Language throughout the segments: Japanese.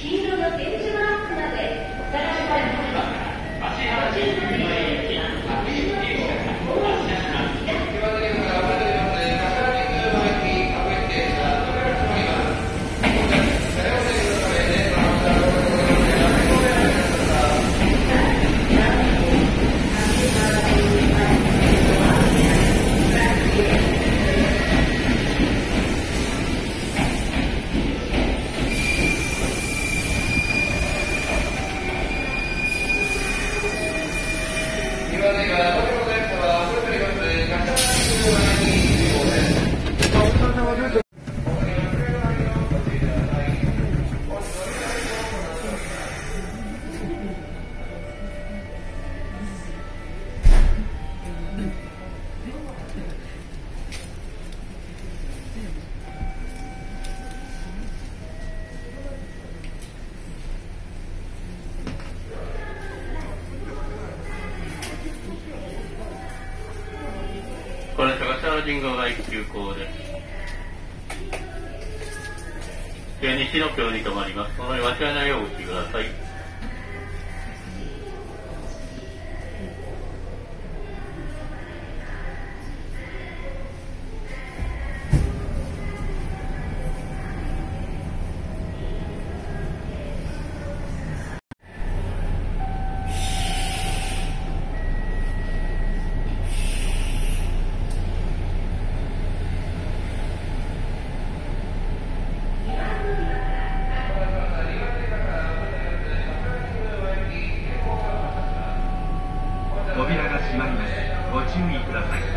この人がサージングが急行です。西の京に停まります。その間違いないようお聞きください。 扉が閉まります。ご注意ください。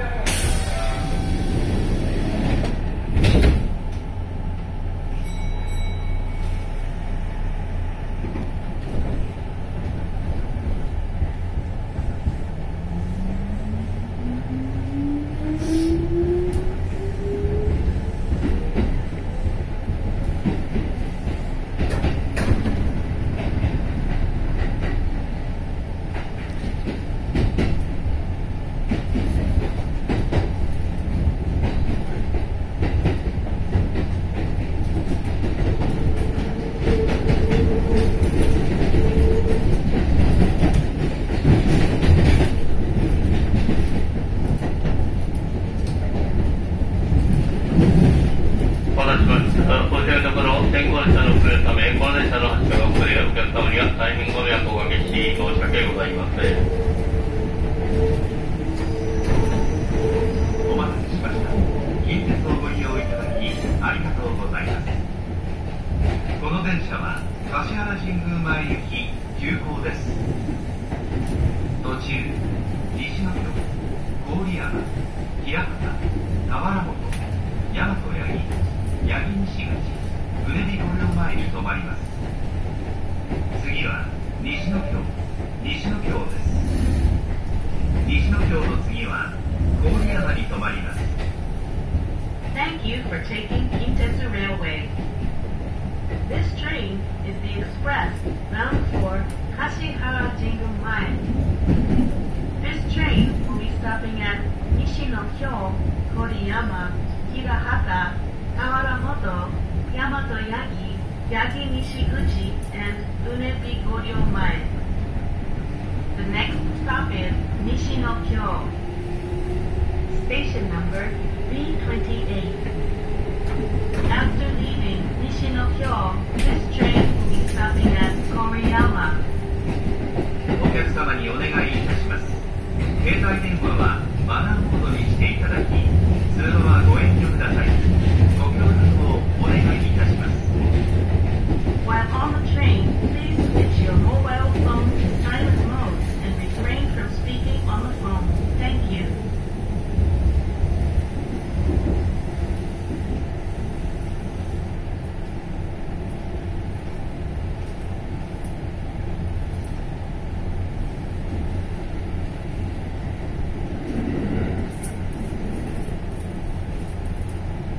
この電車は橿原神宮前行き急行です。途中、西の京、郡山、平方、田原本、大和八木、八木西口、うねり御陵前に停まります。次は西の京、西の京です。西の京の次は郡山に停まります。 Thank you for taking Kintetsu Railway. This train is the express bound for Kashihara Jingu-mae. This train will be stopping at Nishinokyo, Koriyama, Hirahata, Kawaramoto, Yamato-yagi, Yagi Nishiguchi, and Unebi Goryo-mae. The next stop is Nishinokyo. Station number B28. After leaving Nishinokyo, this train will be stopping at Koriyama. お客様にお願いいたします。携帯電話はマナーモードにしていただき、通話はご遠慮ください。ご協力をお願いいたします。 While on the train, please switch your mobile phone to silent mode and refrain from speaking on the phone. Thank you. お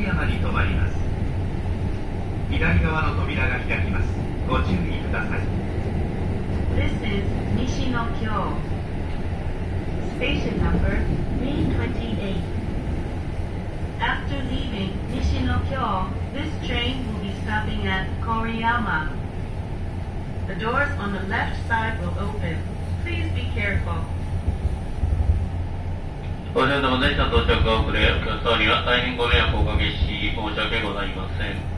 山に停まります。左側の扉が開きます。ご注意ください。 This is Nishinokyo. Station number 328. After leaving Nishinokyo, this train will be stopping at Koriyama. The doors on the left side will open. Please be careful. ご乗車の電車到着が遅れ、お客様には大変ご迷惑をおかけし、申し訳ございません。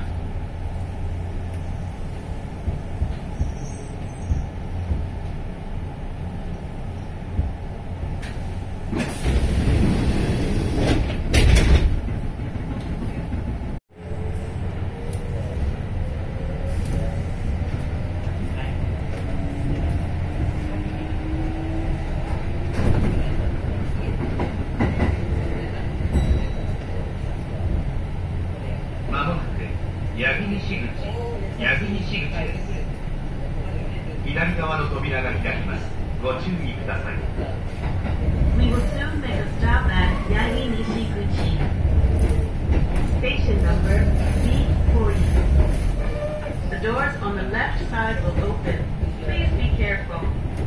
八木西口です。左側の扉が開きます。ご注意ください。 We will soon make a stop at Yagi Nishiguchi. Station number B40. The doors on the left side will open. Please be careful.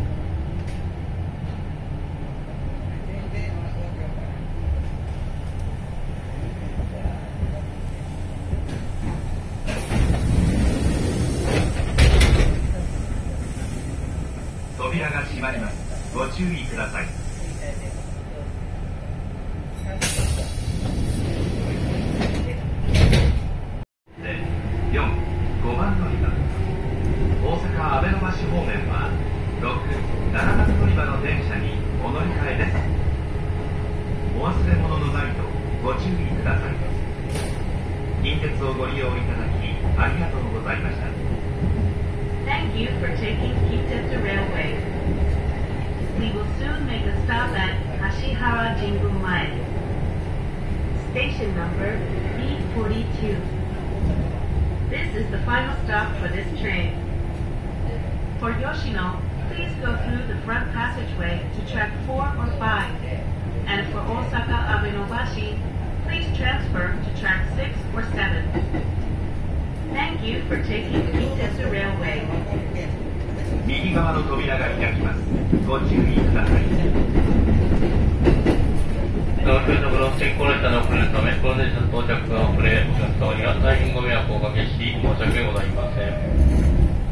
扉が閉まります。ご注意ください。4、5番乗り場。大阪阿倍野橋方面は6、7番乗り場の電車にお乗り換えです。お忘れ物のないとご注意ください。近鉄をご利用いただきありがとうございました。 Thank you for taking Kintetsu Railway. We will soon make a stop at Hashihara Jingu-mae. Station number B42. This is the final stop for this train. For Yoshino, please go through the front passageway to track 4 or 5. And for Osaka Abenobashi, please transfer to track 6 or 7. Thank you for taking Kintetsu Railway. 右側の扉が開きます。ご注意ください。 東京のブロック線高列車の遅れのため、この電車の到着が遅れ、お客様には大変ご迷惑をおかけし、申し訳ございません。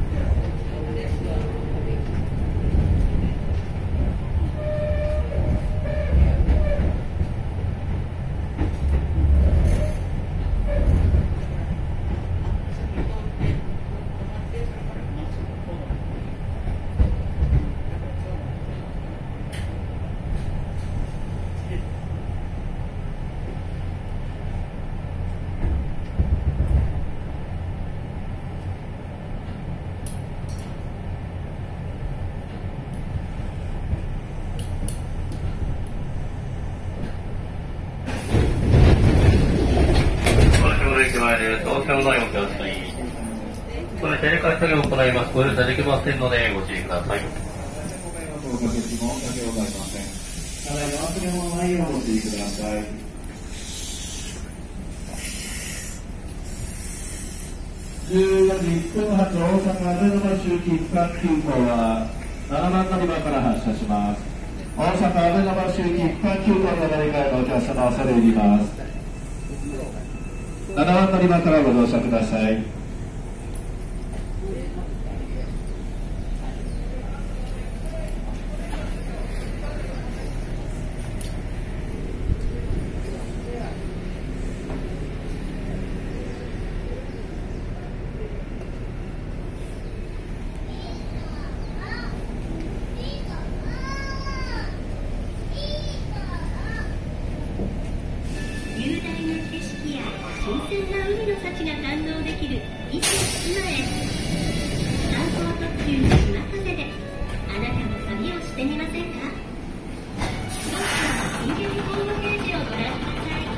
東京のお客様にこれテレカ作業を行います。ご容赦できませんのでご注意ください。 おかけし申し訳ございません。ただいま忘れ物ないようご注意ください。14時1分発大阪上野橋行き一般急行は7番乗り場から発車します。大阪上野橋行き一般急行の乗り換えのお客様恐れ入ります。7番乗り場からご乗車ください。 新鮮な海の幸が堪能できる伊勢志摩へ。観光特急しまかぜであなたも旅をしてみませんか。詳しくは緊急ホームページをご覧ください。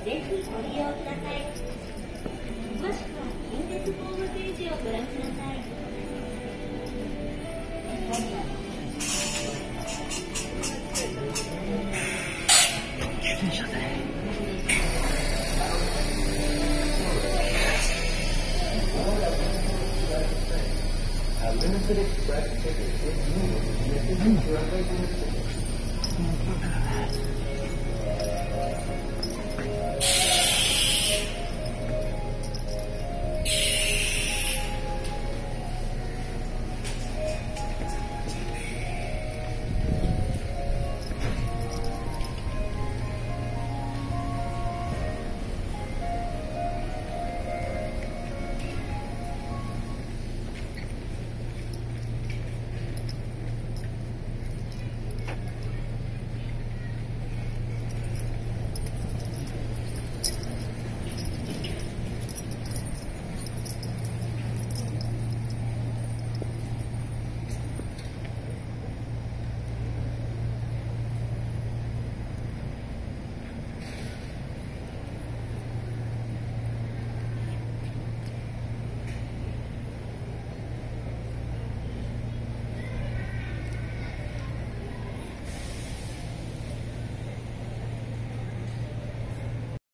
ぜひご利用ください。詳しくは近鉄ホームページをご覧ください。 Limited express tickets with you.